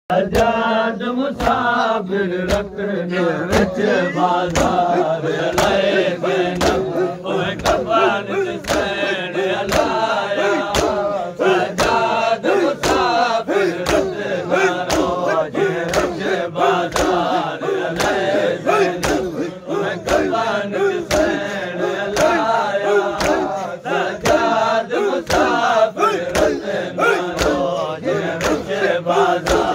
सजाद मुसाफिर रखने विच बाजार अलाए ज़ैनब ओए कफन सैन अलाया सजाद मुसाफिर रखने रोज विच बाजार अलाए ज़ैनब ओए कफन सैन अलाया सजाद मुसाफिर रखने रोज विच बाजार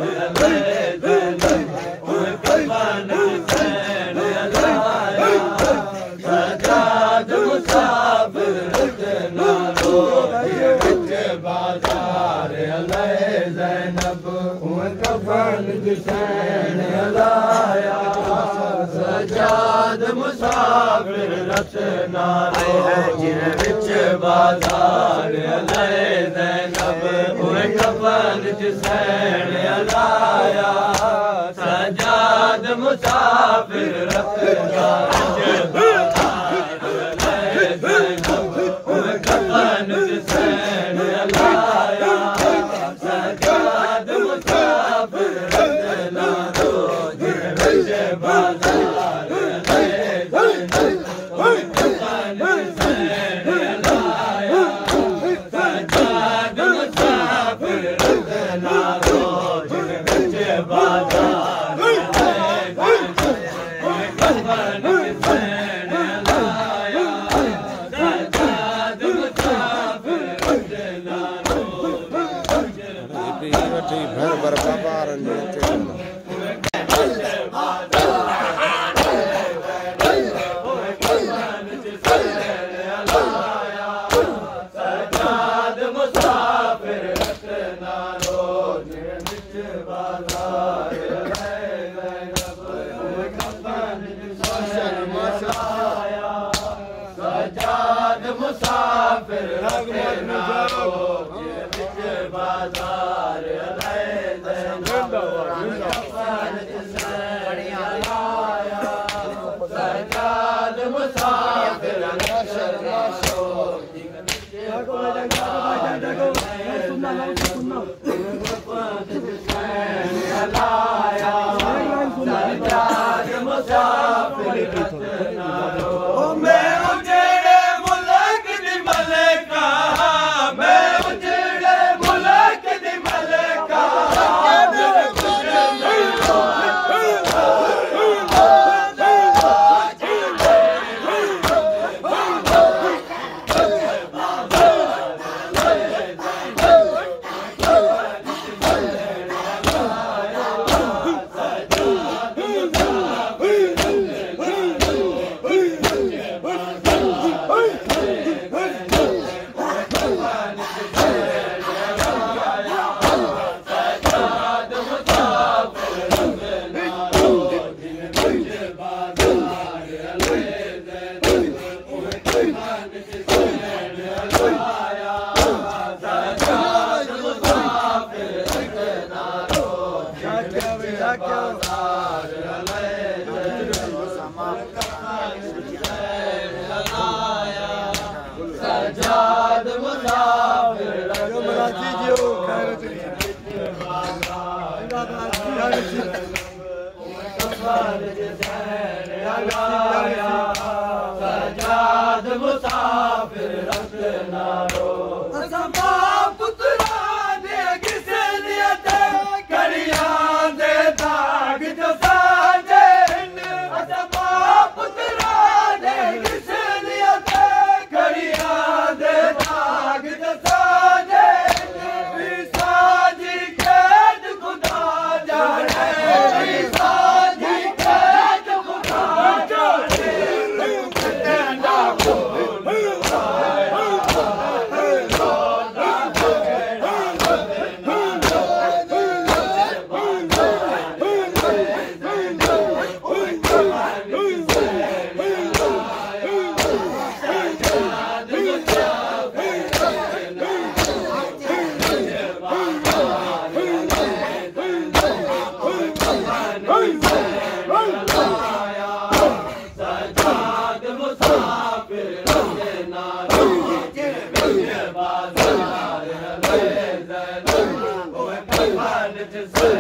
हुसैन अलाया सजाद मुसाफिर रचना रोज विच बाजार अलाए ज़ैनब हुए कफन हुसैन अलाया सजाद मुसाफिर रचना रोज अलाए ज़ैनब हुए कफन हुसैन अलाया सजाद मुसाफिर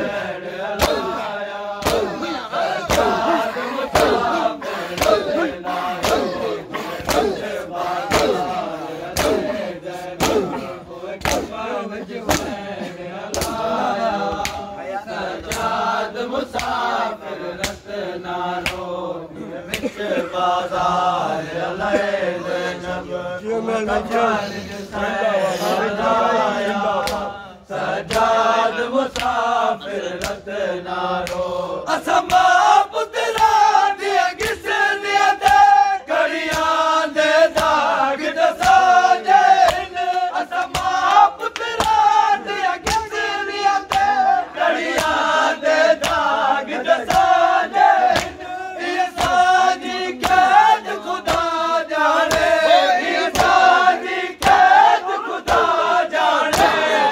सजाद मुसाफिर रतनारो असमा पुत्रा दिया किस दिया दे कड़ियां दे दाग दसा जैन असमा पुत्रा दिया किस दिया दे कड़ियां दे दाग दसा जैन ये साजी कैद खुदा जाने ये साजी कैद खुदा जाने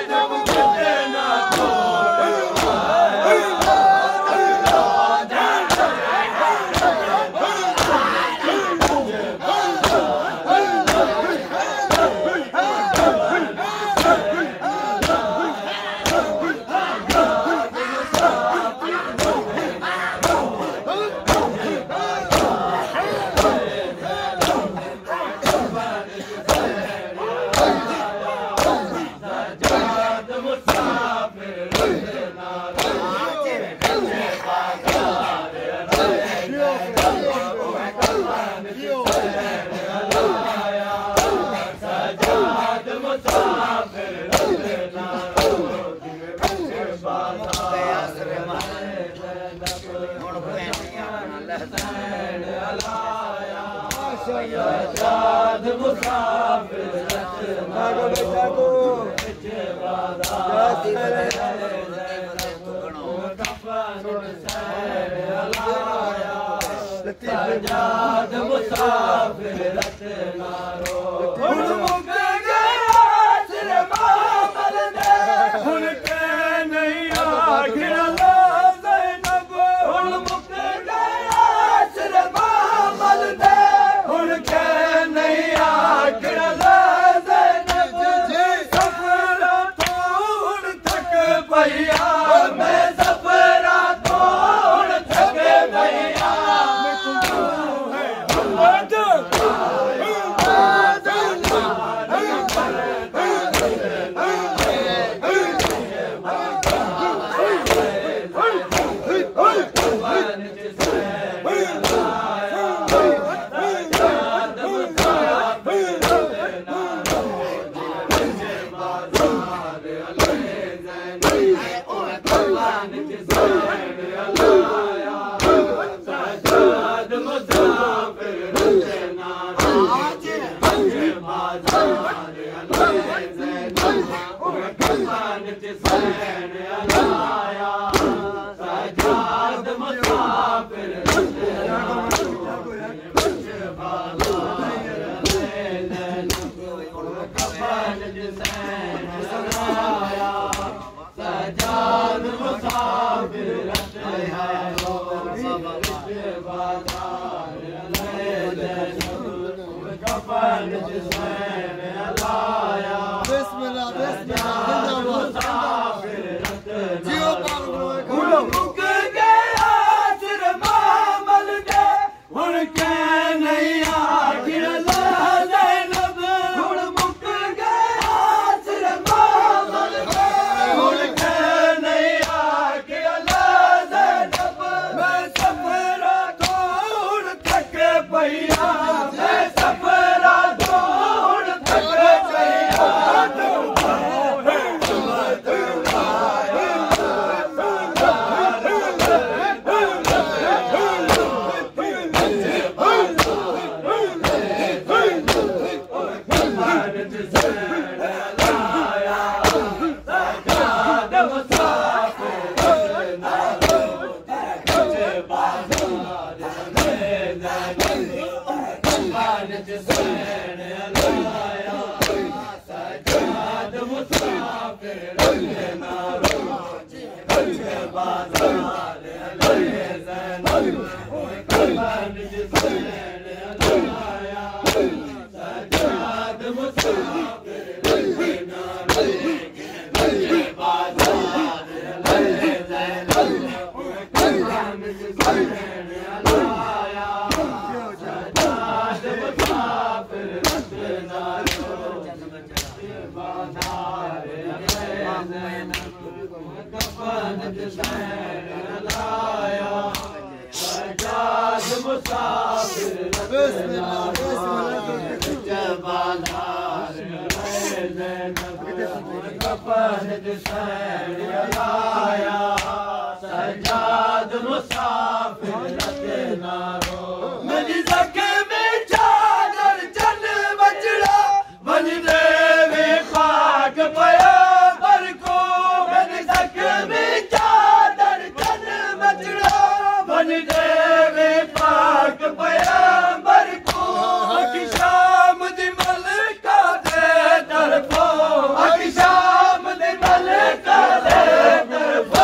सजाद मुसाफिर सजाद मुसाफिर रतनारो मुक गया सिर मामल दे हुन के नहीं आखिर ला ज़ैनब हुन मुक गया सिर मामल दे हुन के नहीं आखिर ला ज़ैनब सफरा तो हुन थक पईया मैं सफरा तो हुन थक पईया सजाद मुसाफिर नारो मेरी ज़ख़्म में चादर चल बचड़ा बन देवे पाक पैगंबर को मेरी ज़ख़्म में चादर चल बचड़ा बन देवे पाक पैगंबर को अकी शाम दी मलका दे तरफो अकी शाम दी मलका दे तरफो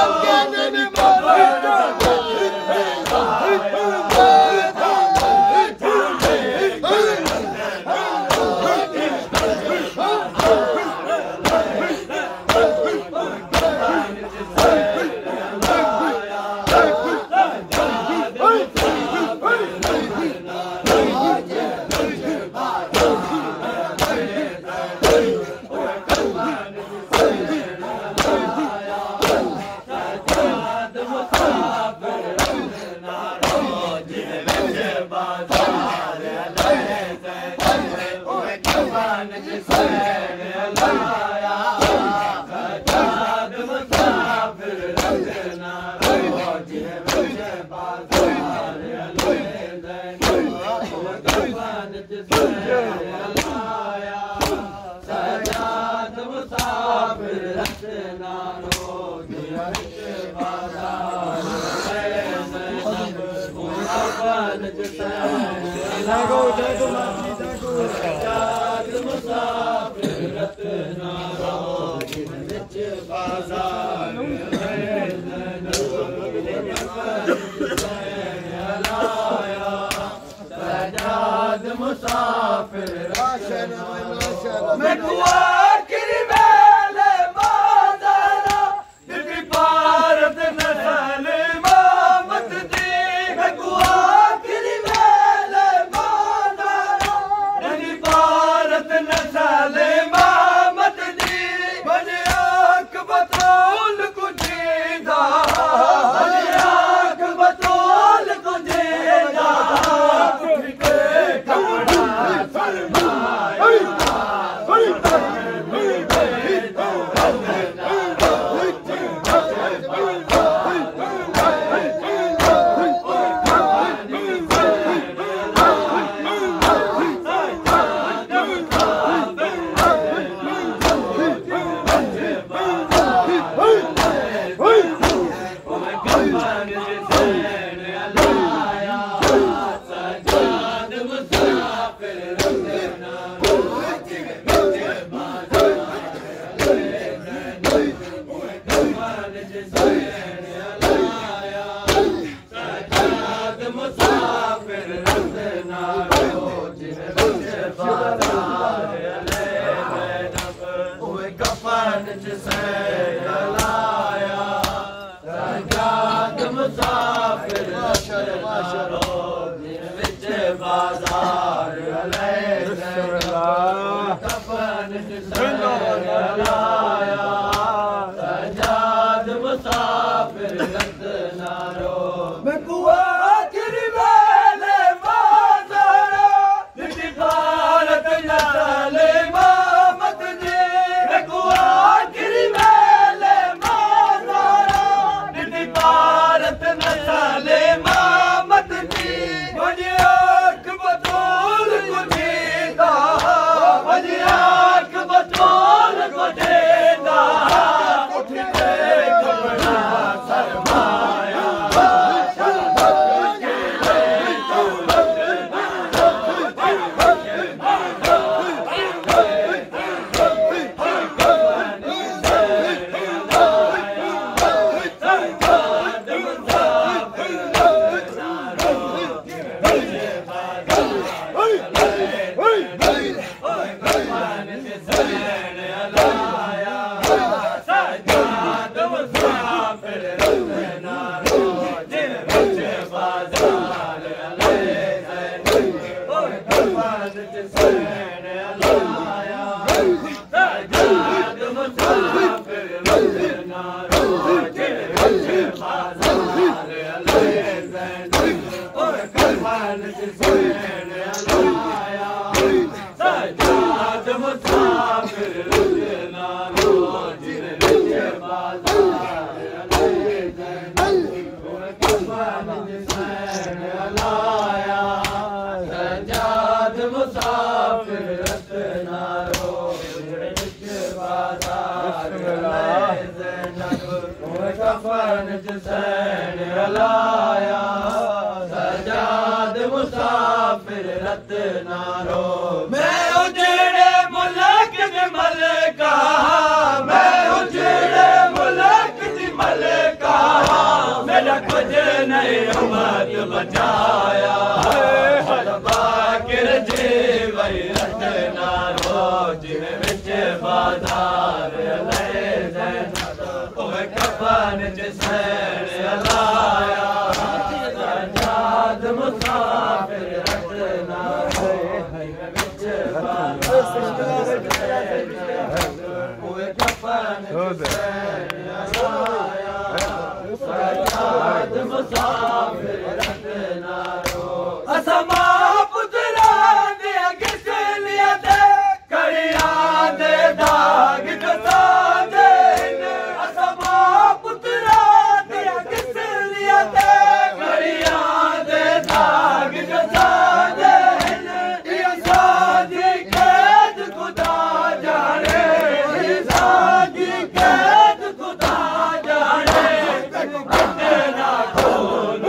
कफन सैन हलाया सजाद मुसाफिर रत नारो मैं उजड़े मुल्क दी मलका मैं उजड़े मुल्क दी मलका मेरा कुछ नहीं उम्मत बचाया बाकिर जी वही रत नारो जिवे विच बाजार ले ओए कफन सैन हलाया सजाद मुसाफिर रत नारो विच बाजार ओए कफन सैन हलाया सजाद मुसाफिर रत नारो असमा पुत्रा दे किसलिया दे कड़िया दे दाग कसा दे असमा पुत्रा दे किसलिया दे कड़िया दे दाग कसा दे ये सादी कैद खुदा जाने ये सादी कैद खुदा जाने ना कौन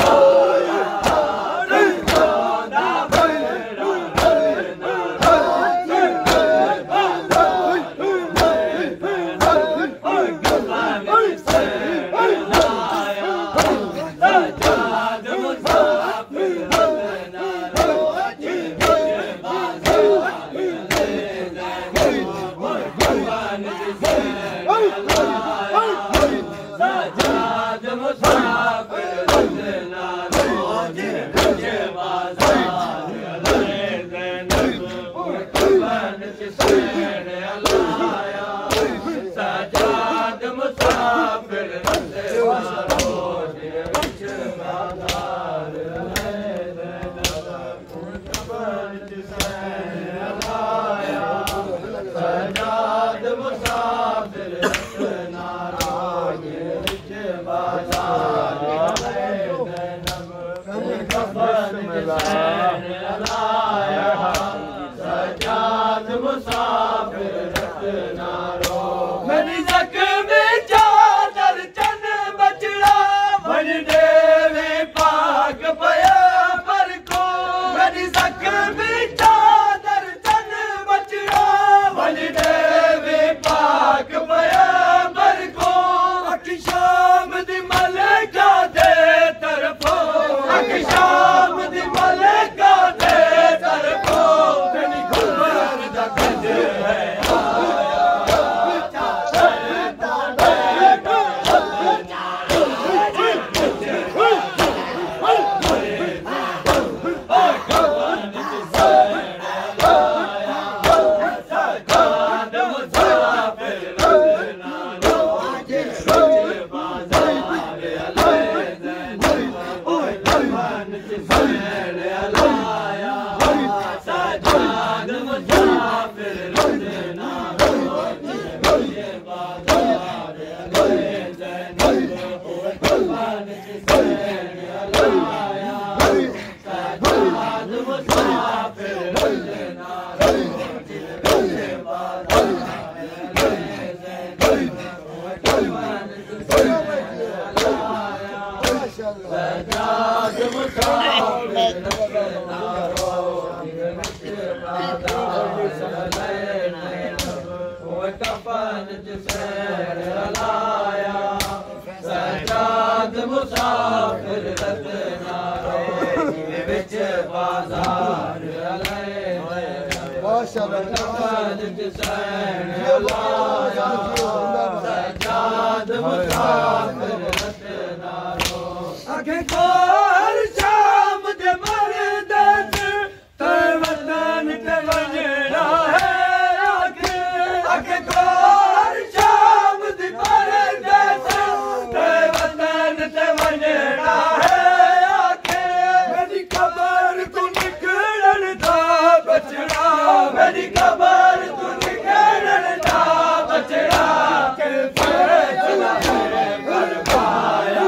सजाद मुसाफिर रत नारो मेरी ज़ख्म चादर चन बचड़ा वन देवे पाक पैगंबर को मेरी ज़ख्म चादर चन बचड़ा वन देवे पाक पैगंबर को अख शाम दी मलका दे तरफो अख शाम दी मलका दे तरफो मेरी गुलबर दा गज है सजाद मुसाफिर रत नारो विच बाजार सजाद मुसाफिर रत नारो आखे कोर शाम दे मर्दन ते वतन ते वंजड़ा है आखे कोर शाम दे मर्दन ते वतन ते वंजड़ा है आखे मेरी खबर तू निकलण दा बचड़ा मेरी खबर तू निकलण दा बचड़ा के फैसला है बरपाया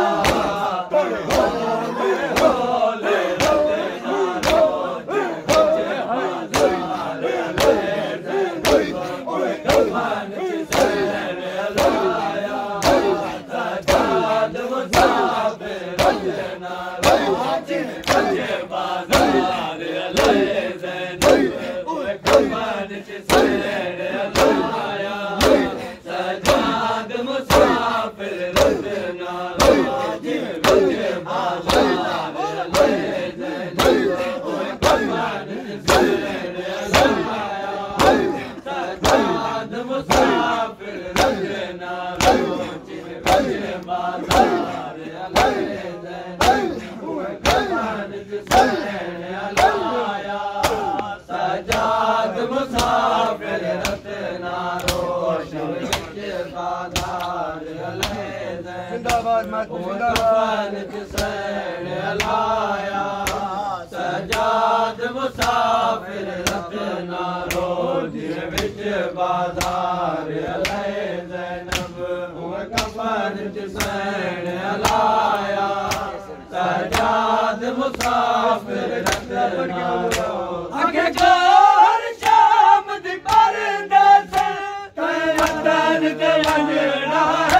जिंदाबाद मातू जिंदाबाद हुसैन अलाया सजाद मुसाफिर रतना रोज विच बाजार अले ज़ैनब हुए कफन हुसैन अलाया सजाद मुसाफिर रतना रोज आगे घर शाम दी परदेस ते वतन ते वंजना है